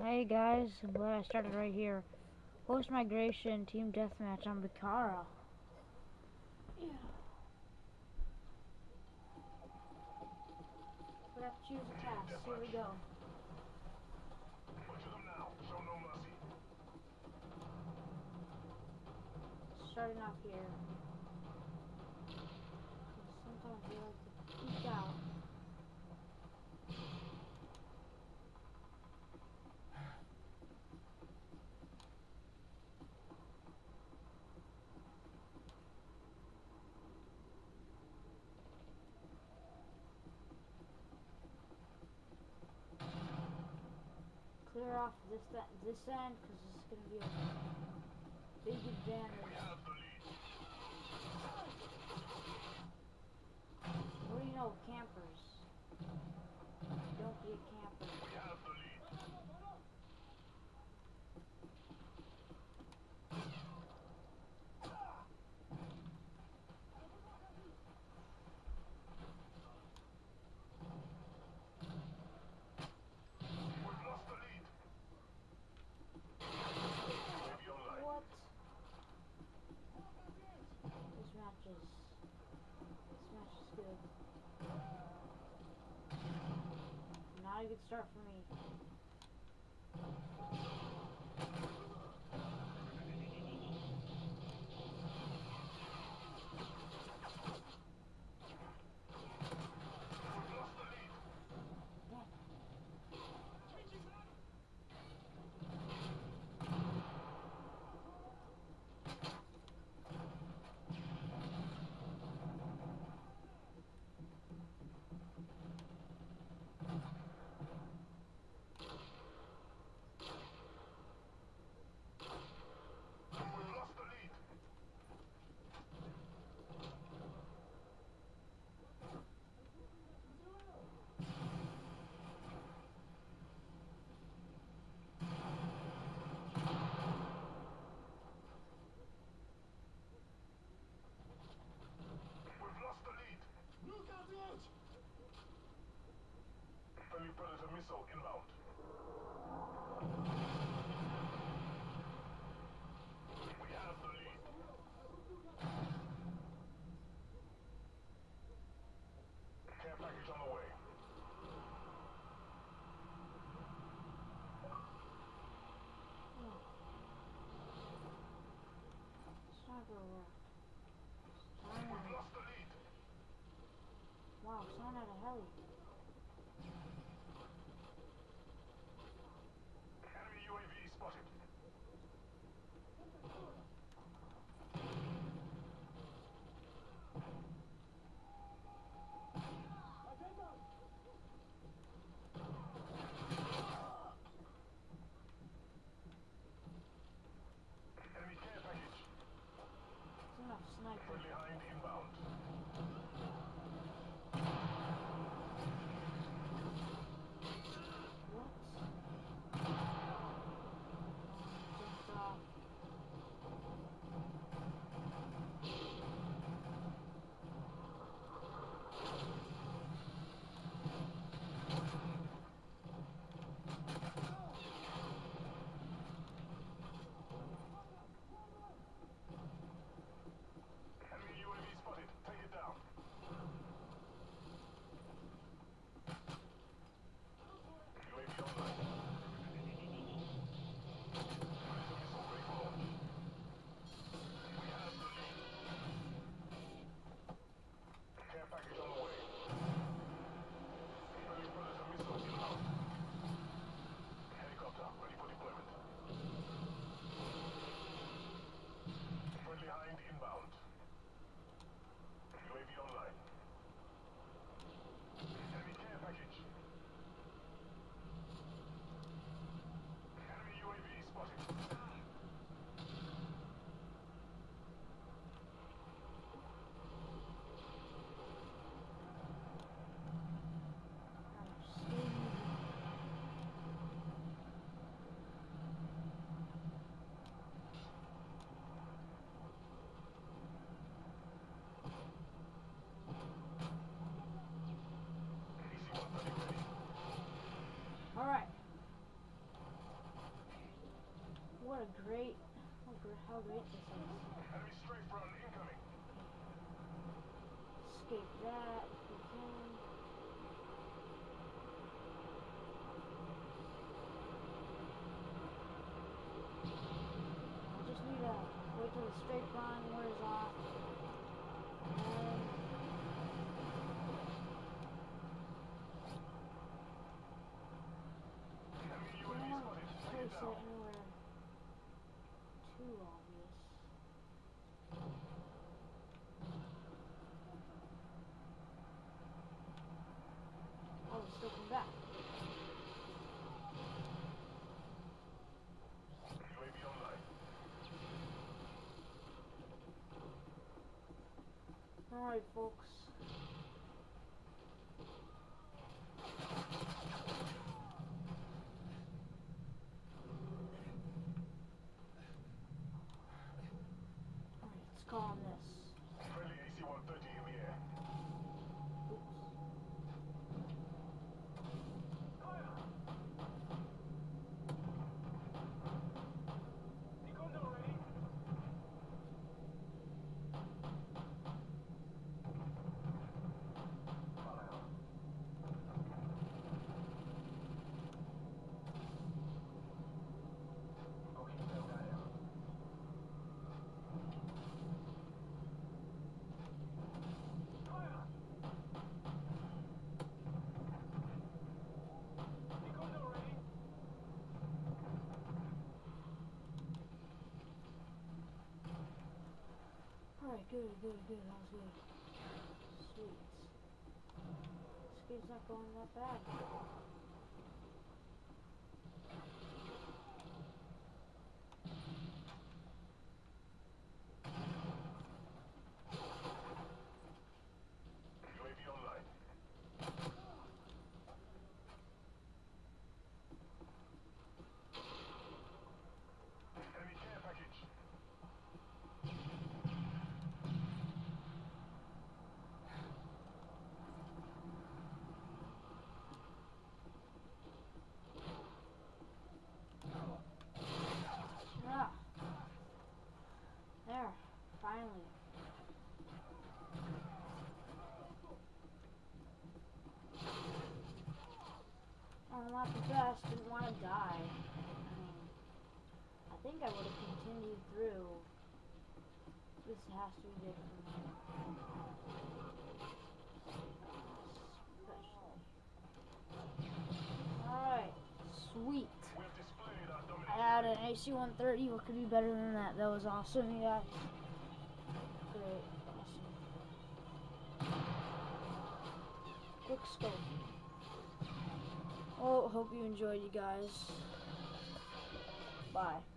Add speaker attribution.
Speaker 1: Hey guys, I'm glad I started right here. Post migration team deathmatch on Bakaara. Yeah. We have to choose a task. Here we go.
Speaker 2: Butcher them now. Show no mercy.
Speaker 1: Starting off here. Sometimes we like to peek out. Clear off this end because this is going to be a big advantage.
Speaker 2: We have the lead.
Speaker 1: What do you know, campers? Don't be a camper.
Speaker 2: We have the lead. We've lost the lead. Maybe online.
Speaker 1: What? This match is good. Not a good start for me.
Speaker 2: We've lost the lead. We've lost the lead. We've lost the lead. Look out the edge. Friendly Predator missile inbound. We have the lead. Care package on the way.
Speaker 1: It's not gonna work.
Speaker 2: We've lost the lead.
Speaker 1: Wow, someone had a heli.
Speaker 2: Enemy UAV spotted. Enemy care package.
Speaker 1: It's enough sniper.
Speaker 2: Friendly hind inbound.
Speaker 1: how great this is.
Speaker 2: Enemy strafe run incoming.
Speaker 1: Escape that if we can. I just need to wait till the straight run wears off. And
Speaker 2: Enemy
Speaker 1: I
Speaker 2: UAV
Speaker 1: don't
Speaker 2: spotted. Take
Speaker 1: place
Speaker 2: it
Speaker 1: it
Speaker 2: down.
Speaker 1: anywhere too obvious. Oh, it's still come back.
Speaker 2: UAV online.
Speaker 1: Alright, folks. Alright, let's call on this.
Speaker 2: Friendly AC130 in the air.
Speaker 1: Oops.
Speaker 2: Econo ready.
Speaker 1: Alright, good. That was good. Sweet. This game's not going that bad.
Speaker 2: UAV online. Enemy care package.
Speaker 1: Ah. There. Finally. I'm not the best. Didn't want to die. I think I would have continued through. This has to be good for me. Alright. Sweet.
Speaker 2: We have displayed our
Speaker 1: I
Speaker 2: dominance.
Speaker 1: had an AC130. What could be better than that? That was awesome, you guys. Great. Awesome. Quick scope. Well, hope you enjoyed, you guys. Bye.